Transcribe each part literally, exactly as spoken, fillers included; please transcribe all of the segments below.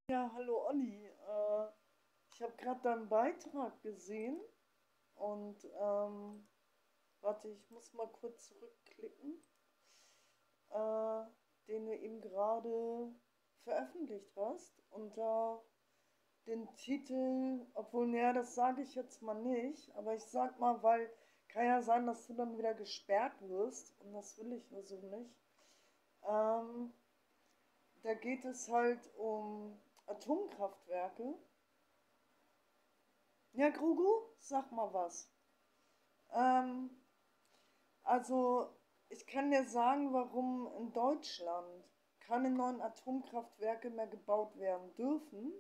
Ja, hallo Olli. Äh, ich habe gerade deinen Beitrag gesehen und ähm, warte, ich muss mal kurz zurückklicken, äh, den du eben gerade veröffentlicht hast unter den Titel, obwohl, naja, das sage ich jetzt mal nicht, aber ich sag mal, weil kann ja sein, dass du dann wieder gesperrt wirst und das will ich nur so nicht. Ähm, Da geht es halt um Atomkraftwerke. Ja, Grugu, sag mal was. Ähm, also, ich kann dir sagen, warum in Deutschland keine neuen Atomkraftwerke mehr gebaut werden dürfen,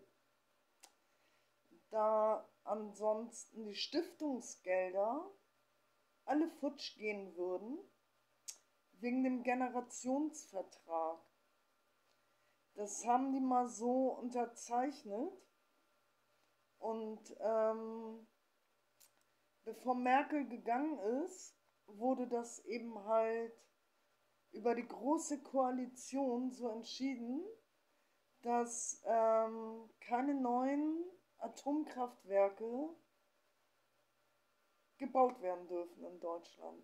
da ansonsten die Stiftungsgelder alle futsch gehen würden, wegen dem Generationsvertrag. Das haben die mal so unterzeichnet und ähm, bevor Merkel gegangen ist, wurde das eben halt über die Große Koalition so entschieden, dass ähm, keine neuen Atomkraftwerke gebaut werden dürfen in Deutschland.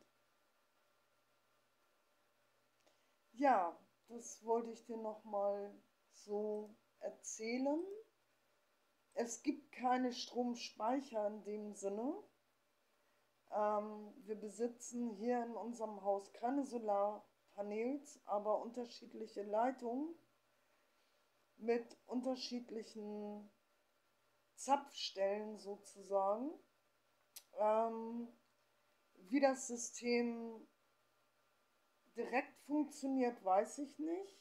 Ja, das wollte ich dir noch mal so erzählen. Es gibt keine Stromspeicher in dem Sinne. Ähm, wir besitzen hier in unserem Haus keine Solarpanels, aber unterschiedliche Leitungen mit unterschiedlichen Zapfstellen sozusagen. Ähm, Wie das System direkt funktioniert, weiß ich nicht.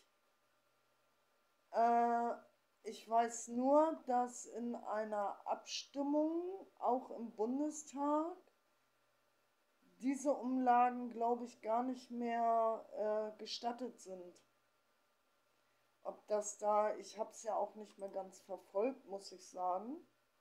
Äh, Ich weiß nur, dass in einer Abstimmung, auch im Bundestag, diese Umlagen, glaube ich, gar nicht mehr äh, gestattet sind. Ob das da, ich habe es ja auch nicht mehr ganz verfolgt, muss ich sagen.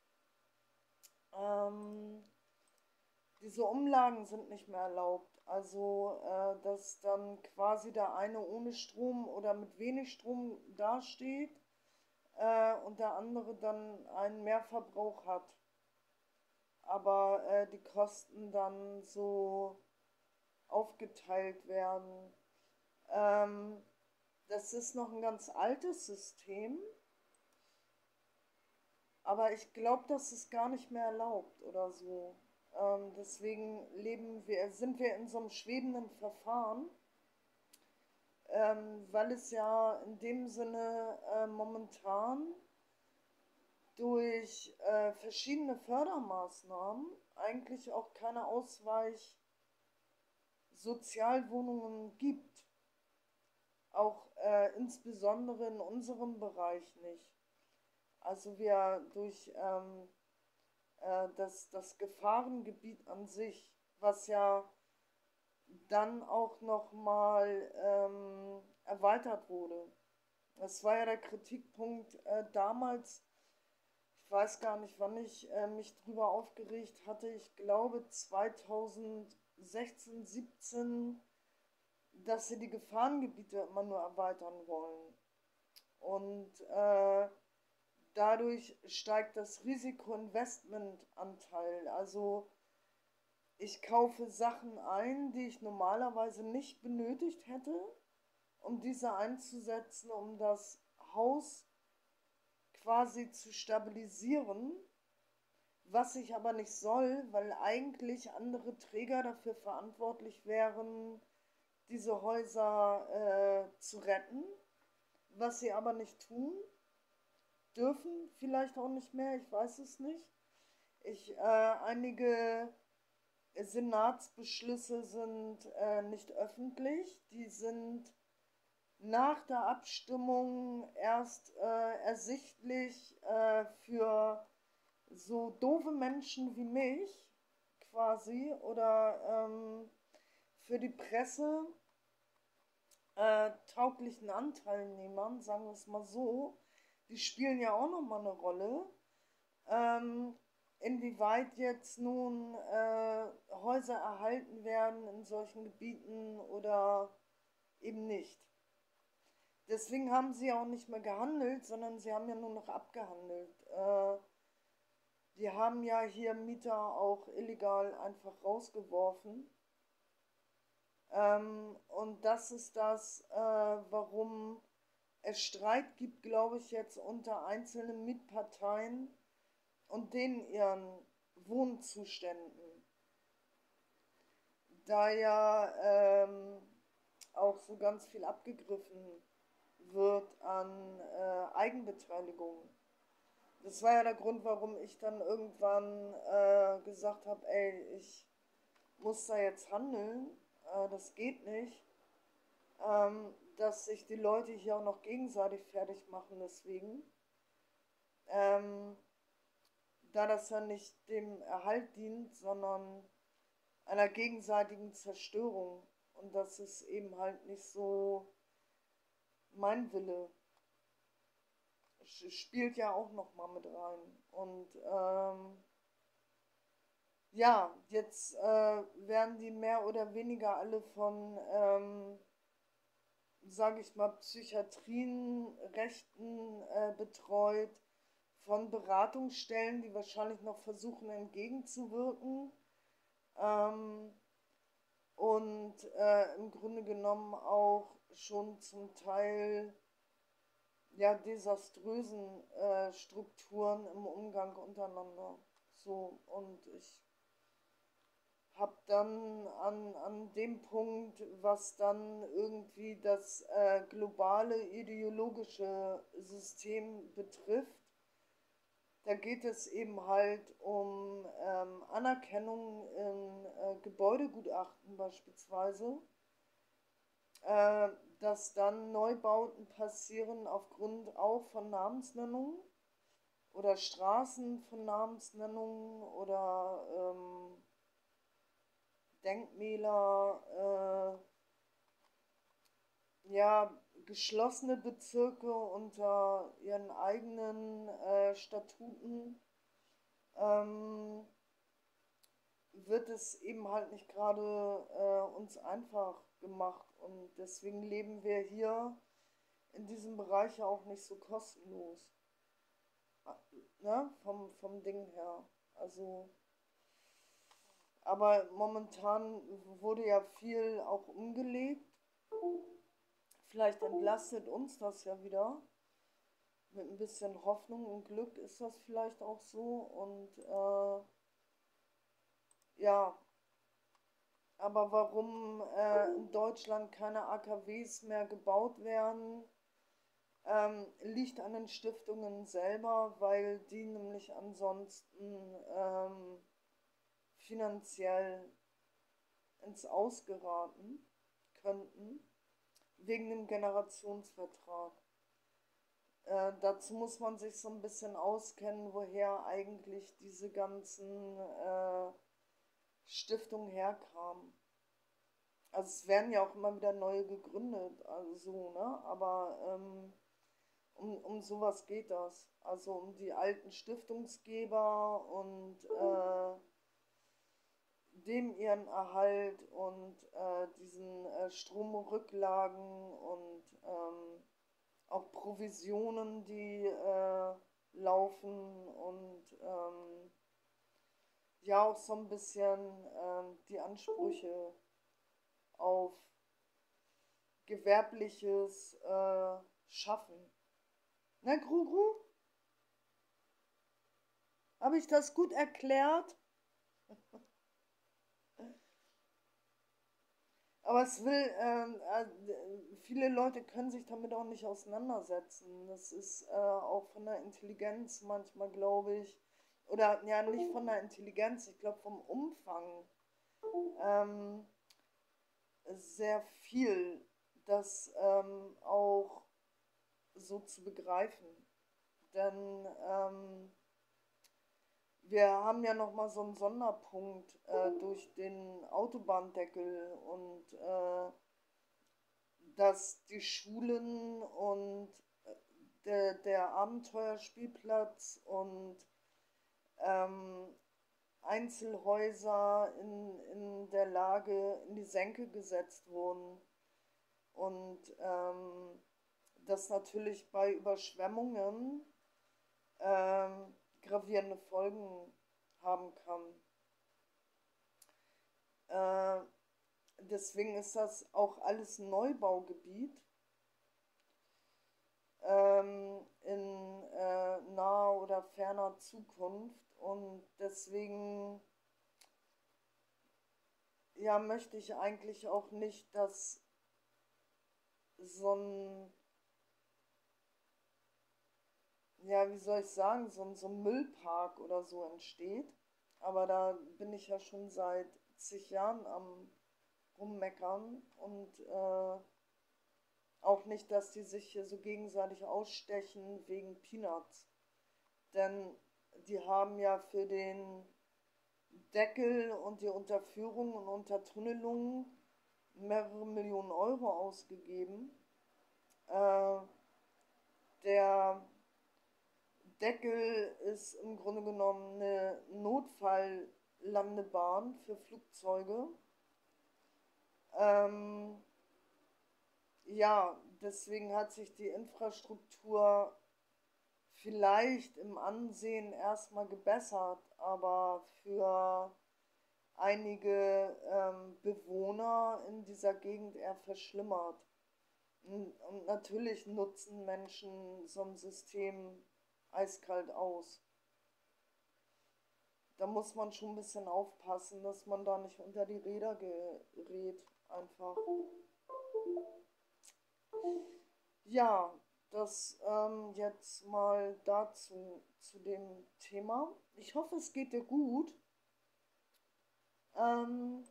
Ähm, Diese Umlagen sind nicht mehr erlaubt. Also, äh, dass dann quasi der eine ohne Strom oder mit wenig Strom dasteht äh, und der andere dann einen Mehrverbrauch hat. Aber äh, die Kosten dann so aufgeteilt werden. Ähm, Das ist noch ein ganz altes System, aber ich glaube, das ist gar nicht mehr erlaubt oder so. Ähm, deswegen leben wir, sind wir in so einem schwebenden Verfahren, ähm, weil es ja in dem Sinne äh, momentan durch äh, verschiedene Fördermaßnahmen eigentlich auch keine Ausweichsozialwohnungen gibt. Auch äh, insbesondere in unserem Bereich nicht. Also wir durch ähm, äh, das, das Gefahrengebiet an sich, was ja dann auch nochmal ähm, erweitert wurde. Das war ja der Kritikpunkt äh, damals. Ich weiß gar nicht, wann ich äh, mich drüber aufgeregt hatte. Ich glaube zweitausendsechzehn, siebzehn, dass sie die Gefahrengebiete immer nur erweitern wollen. Und äh, dadurch steigt das Risikoinvestmentanteil. Also ich kaufe Sachen ein, die ich normalerweise nicht benötigt hätte, um diese einzusetzen, um das Haus quasi zu stabilisieren, was ich aber nicht soll, weil eigentlich andere Träger dafür verantwortlich wären, diese Häuser äh, zu retten, was sie aber nicht tun, dürfen vielleicht auch nicht mehr, ich weiß es nicht. Ich, äh, einige Senatsbeschlüsse sind äh, nicht öffentlich, die sind nach der Abstimmung erst äh, ersichtlich äh, für so doofe Menschen wie mich quasi oder ähm, für die Presse äh, tauglichen Anteilnehmern, sagen wir es mal so, die spielen ja auch nochmal eine Rolle. Ähm, Inwieweit jetzt nun äh, Häuser erhalten werden in solchen Gebieten oder eben nicht. Deswegen haben sie ja auch nicht mehr gehandelt, sondern sie haben ja nur noch abgehandelt. Äh, die haben ja hier Mieter auch illegal einfach rausgeworfen. Ähm, und das ist das, äh, warum es Streit gibt, glaube ich, jetzt unter einzelnen Mietparteien und denen ihren Wohnzuständen. Da ja ähm, auch so ganz viel abgegriffen wird an äh, Eigenbeteiligung. Das war ja der Grund, warum ich dann irgendwann äh, gesagt habe, ey, ich muss da jetzt handeln, äh, das geht nicht, ähm, dass sich die Leute hier auch noch gegenseitig fertig machen deswegen. Ähm, Da das ja nicht dem Erhalt dient, sondern einer gegenseitigen Zerstörung. Und das ist eben halt nicht so mein Wille. Spielt ja auch noch mal mit rein. Und ähm, ja, jetzt äh, werden die mehr oder weniger alle von, ähm, sage ich mal, Psychiatrien, Rechten äh, betreut, von Beratungsstellen, die wahrscheinlich noch versuchen entgegenzuwirken. Ähm, und äh, im Grunde genommen auch schon zum Teil ja desaströsen äh, Strukturen im Umgang untereinander. So, und ich habe dann an, an dem Punkt, was dann irgendwie das äh, globale ideologische System betrifft, da geht es eben halt um ähm, Anerkennung in äh, Gebäudegutachten beispielsweise, äh, dass dann Neubauten passieren aufgrund auch von Namensnennungen oder Straßen von Namensnennungen oder ähm, Denkmäler, äh, ja, geschlossene Bezirke unter ihren eigenen äh, Statuten. Ähm, wird es eben halt nicht gerade äh, uns einfach gemacht. Und deswegen leben wir hier in diesem Bereich ja auch nicht so kostenlos. Ne? Vom, vom Ding her. Also, aber momentan wurde ja viel auch umgelegt. Vielleicht entlastet uns das ja wieder. Mit ein bisschen Hoffnung und Glück ist das vielleicht auch so. Und äh, ja, aber warum äh, in Deutschland keine A K Ws mehr gebaut werden, ähm, liegt an den Stiftungen selber, weil die nämlich ansonsten ähm, finanziell ins Ausgeraten könnten, wegen dem Generationsvertrag. Äh, dazu muss man sich so ein bisschen auskennen, woher eigentlich diese ganzen äh, Stiftungen herkamen. Also es werden ja auch immer wieder neue gegründet, also so, ne? Aber ähm, um, um sowas geht das. Also um die alten Stiftungsgeber und äh, dem ihren Erhalt und äh, diesen äh, Stromrücklagen und ähm, auch Provisionen, die äh, laufen und ähm, ja auch so ein bisschen ähm, die Ansprüche auf gewerbliches äh, Schaffen. Ne, Gru? Habe ich das gut erklärt? Aber es will, ähm, äh, viele Leute können sich damit auch nicht auseinandersetzen. Das ist äh, auch von der Intelligenz manchmal, glaube ich, oder ja, nicht von der Intelligenz, ich glaube vom Umfang ähm, sehr viel, das ähm, auch so zu begreifen. Denn ähm, wir haben ja noch mal so einen Sonderpunkt äh, durch den Autobahndeckel und äh, dass die Schulen und äh, der, der Abenteuerspielplatz und ähm, Einzelhäuser in, in der Lage in die Senke gesetzt wurden. Und ähm, das natürlich bei Überschwemmungen ähm, gravierende Folgen haben kann. Äh, deswegen ist das auch alles Neubaugebiet ähm, in äh, naher oder ferner Zukunft. Und deswegen ja, möchte ich eigentlich auch nicht, dass so ein, ja, wie soll ich sagen, so ein, so ein Müllpark oder so entsteht. Aber da bin ich ja schon seit zig Jahren am Rummeckern und äh, auch nicht, dass die sich hier so gegenseitig ausstechen wegen Peanuts. Denn die haben ja für den Deckel und die Unterführung und Untertunnelung mehrere Millionen Euro ausgegeben. Äh, der Deckel ist im Grunde genommen eine Notfalllandebahn für Flugzeuge. Ähm, ja, deswegen hat sich die Infrastruktur vielleicht im Ansehen erstmal gebessert, aber für einige ähm, Bewohner in dieser Gegend eher verschlimmert. Und, und natürlich nutzen Menschen so ein System eiskalt aus. Da muss man schon ein bisschen aufpassen, dass man da nicht unter die Räder gerät, einfach. Ja, das ähm, jetzt mal dazu, zu dem Thema. Ich hoffe, es geht dir gut. Ähm,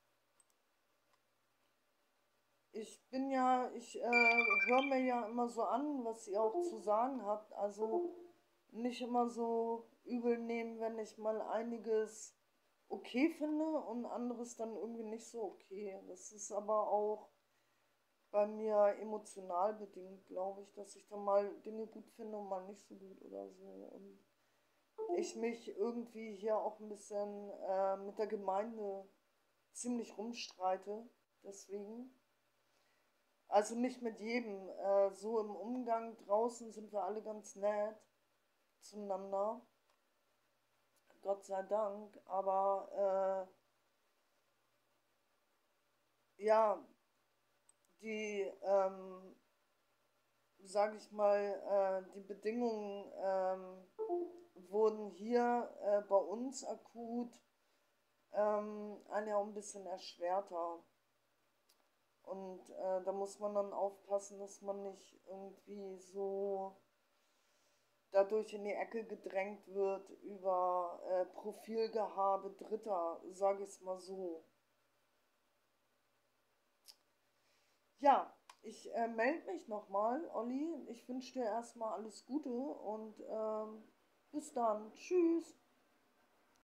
ich bin ja, ich äh, höre mir ja immer so an, was ihr auch zu sagen habt. Also nicht immer so übel nehmen, wenn ich mal einiges okay finde und anderes dann irgendwie nicht so okay. Das ist aber auch bei mir emotional bedingt, glaube ich, dass ich dann mal Dinge gut finde und mal nicht so gut oder so. Und ich mich irgendwie hier auch ein bisschen äh, mit der Gemeinde ziemlich rumstreite. Deswegen. Also nicht mit jedem. Äh, so im Umgang draußen sind wir alle ganz nett zueinander. Gott sei Dank. Aber äh, ja, die, ähm, sage ich mal, äh, die Bedingungen ähm, wurden hier äh, bei uns akut ähm, ein ja ein bisschen erschwerter. Und äh, da muss man dann aufpassen, dass man nicht irgendwie so dadurch in die Ecke gedrängt wird über äh, Profilgehabe Dritter, sage ich es mal so. Ja, ich äh, melde mich nochmal, Olli. Ich wünsche dir erstmal alles Gute und ähm, bis dann. Tschüss.